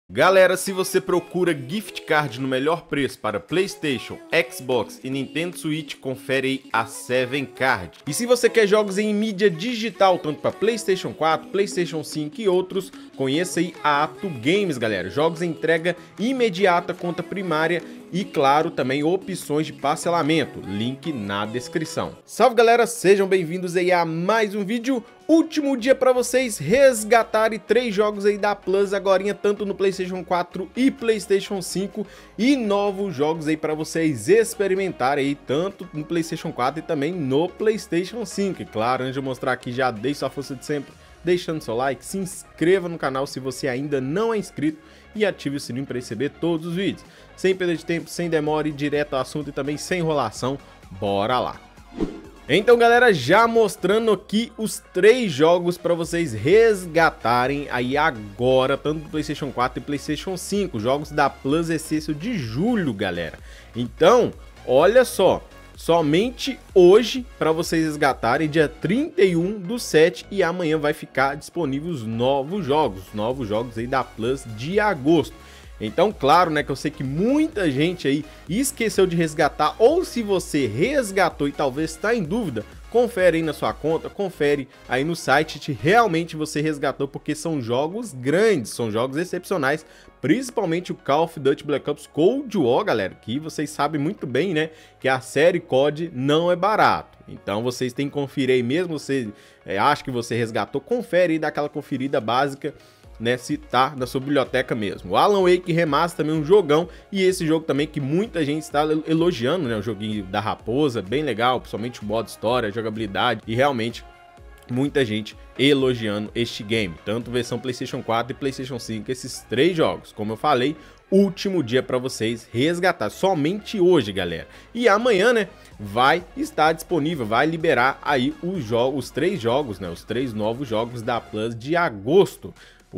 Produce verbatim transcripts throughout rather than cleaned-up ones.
Galera, se você procura gift card no melhor preço para PlayStation, Xbox e Nintendo Switch, confere aí a Seven Card. E se você quer jogos em mídia digital, tanto para PlayStation quatro, PlayStation cinco e outros, conheça aí a Apto Games, galera. Jogos em entrega imediata, conta primária e, claro, também opções de parcelamento. Link na descrição. Salve, galera, sejam bem-vindos aí a mais um vídeo. Último dia para vocês resgatarem três jogos aí da Plus agorinha, tanto no PlayStation quatro e PlayStation cinco, e novos jogos aí para vocês experimentarem aí, tanto no PlayStation quatro e também no PlayStation cinco. E claro, antes de eu mostrar aqui, já deixe sua força de sempre, deixando seu like, se inscreva no canal se você ainda não é inscrito e ative o sininho para receber todos os vídeos. Sem perder de tempo, sem demora e direto ao assunto e também sem enrolação, bora lá! Então, galera, já mostrando aqui os três jogos para vocês resgatarem aí agora, tanto do PlayStation quatro e PlayStation cinco, jogos da Plus Essêncio de julho, galera. Então, olha só, somente hoje para vocês resgatarem, dia trinta e um do sete, e amanhã vai ficar disponível os novos jogos, novos jogos aí da Plus de agosto. Então, claro, né, que eu sei que muita gente aí esqueceu de resgatar, ou se você resgatou e talvez está em dúvida, confere aí na sua conta, confere aí no site se realmente você resgatou, porque são jogos grandes, são jogos excepcionais, principalmente o Call of Duty Black Ops Cold War, galera, que vocês sabem muito bem, né, que a série C O D não é barato. Então vocês têm que conferir aí, mesmo você é, acha que você resgatou, confere aí, dá aquela conferida básica, né, se tá na sua biblioteca mesmo. O Alan Wake Remaster também é um jogão, e esse jogo também que muita gente está elogiando, né, o joguinho da raposa, bem legal, principalmente o modo história, jogabilidade, e realmente muita gente elogiando este game, tanto versão PlayStation quatro e PlayStation cinco, esses três jogos, como eu falei, último dia para vocês resgatar, somente hoje, galera. E amanhã, né, vai estar disponível, vai liberar aí os jogos, os três jogos, né, os três novos jogos da Plus de agosto.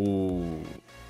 O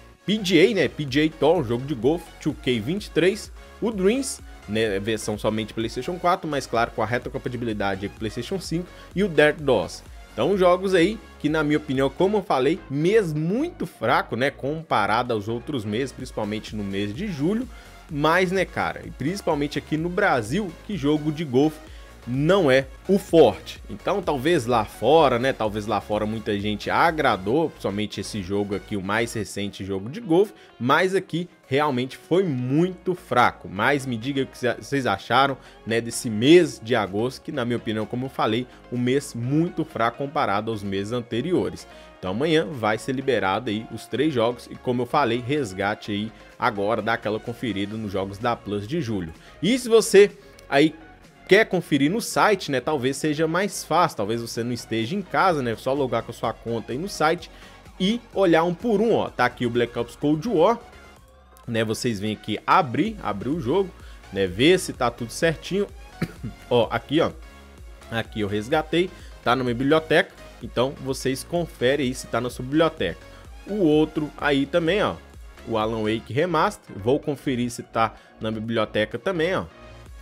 P G A, né, P G A Tour, um jogo de golfe, dois K vinte e três, o Dreams, né, versão somente PlayStation quatro, mas claro, com a retrocompatibilidade com PlayStation cinco, e o Dirt dois. Então, jogos aí que, na minha opinião, como eu falei, mês muito fraco, né, comparado aos outros meses, principalmente no mês de julho, mas, né, cara, e principalmente aqui no Brasil, que jogo de golfe não é o forte. Então, talvez lá fora, né, talvez lá fora muita gente agradou, principalmente esse jogo aqui, o mais recente jogo de golfe, mas aqui realmente foi muito fraco. Mas me diga o que vocês acharam, né, desse mês de agosto, que na minha opinião, como eu falei, um mês muito fraco comparado aos meses anteriores. Então amanhã vai ser liberado aí os três jogos e, como eu falei, resgate aí agora, dá aquela conferida nos jogos da Plus de julho. E se você aí quer conferir no site, né, talvez seja mais fácil, talvez você não esteja em casa, né, só logar com a sua conta aí no site e olhar um por um, ó, tá aqui o Black Ops Cold War, né, vocês vêm aqui abrir, abrir o jogo, né, ver se tá tudo certinho, ó, aqui, ó, aqui eu resgatei, tá na minha biblioteca, então vocês conferem aí se tá na sua biblioteca. O outro aí também, ó, o Alan Wake Remaster, vou conferir se tá na biblioteca também, ó.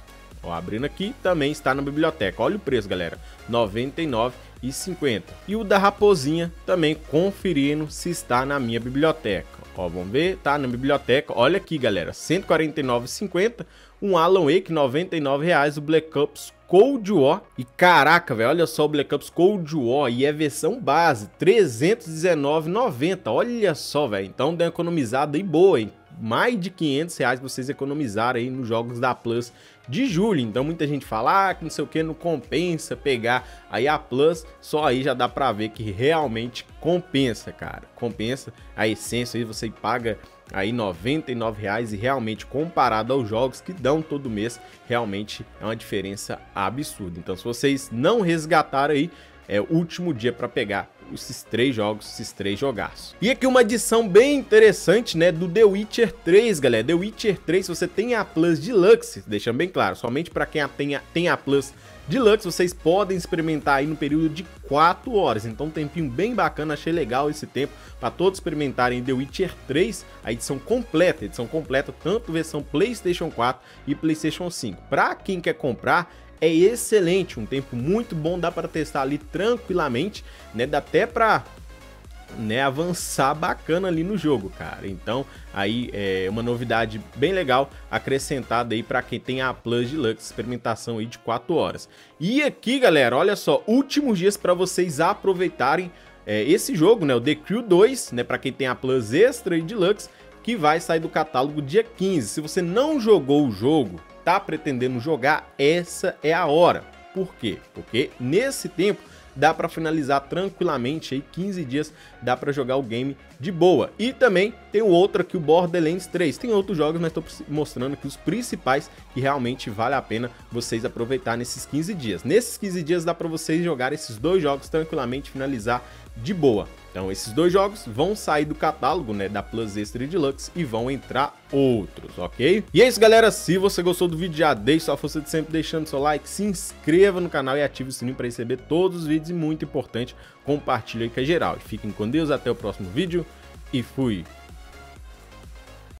Ó, abrindo aqui, também está na biblioteca. Olha o preço, galera, noventa e nove reais e cinquenta centavos. E o da raposinha também conferindo se está na minha biblioteca. Ó, vamos ver, tá na biblioteca. Olha aqui, galera, cento e quarenta e nove reais e cinquenta centavos. Um Alan Wake, noventa e nove reais. O Black Ops Cold War. E caraca, velho, olha só o Black Ops Cold War. E é versão base, trezentos e dezenove reais e noventa centavos. Olha só, velho. Então deu uma economizada aí boa, hein? Mais de quinhentos reais vocês economizaram aí nos jogos da Plus de julho. Então muita gente fala ah, que não sei o que, não compensa pegar aí a Plus, só aí já dá pra ver que realmente compensa, cara, compensa a essência aí, você paga aí noventa e nove reais e realmente comparado aos jogos que dão todo mês, realmente é uma diferença absurda. Então se vocês não resgataram aí, é o último dia para pegar esses três jogos, esses três jogaços. E aqui uma adição bem interessante, né, do The Witcher três, galera. The Witcher três, se você tem a Plus Deluxe, deixando bem claro, somente para quem tem a, tem a Plus Deluxe, vocês podem experimentar aí no período de quatro horas. Então um tempinho bem bacana, achei legal esse tempo para todos experimentarem The Witcher três, a edição completa, edição completa, tanto versão PlayStation quatro e PlayStation cinco. Para quem quer comprar, é excelente, um tempo muito bom, dá para testar ali tranquilamente, né? Dá até para né, avançar bacana ali no jogo, cara. Então, aí é uma novidade bem legal acrescentada aí para quem tem a Plus Deluxe, experimentação aí de quatro horas. E aqui, galera, olha só, últimos dias para vocês aproveitarem é, esse jogo, né, o The Crew dois, né, para quem tem a Plus Extra e Deluxe, que vai sair do catálogo dia quinze. Se você não jogou o jogo, tá pretendendo jogar, essa é a hora. Por quê? Porque nesse tempo dá para finalizar tranquilamente, aí quinze dias dá para jogar o game de boa. E também tem o outro aqui, o Borderlands três. Tem outros jogos, mas estou mostrando aqui os principais que realmente vale a pena vocês aproveitar nesses quinze dias. Nesses quinze dias dá para vocês jogar esses dois jogos tranquilamente, finalizar de boa. Então esses dois jogos vão sair do catálogo, né, da Plus Extra e Deluxe e vão entrar outros, ok? E é isso, galera. Se você gostou do vídeo, já deixe sua força de sempre deixando seu like, se inscreva no canal e ative o sininho para receber todos os vídeos e, muito importante, compartilhe aí com a geral. E fiquem com Deus, até o próximo vídeo e fui!